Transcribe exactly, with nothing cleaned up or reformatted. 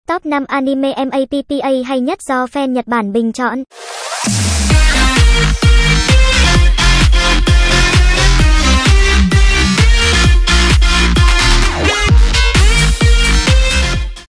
Top năm anime MAPPA hay nhất do fan Nhật Bản bình chọn.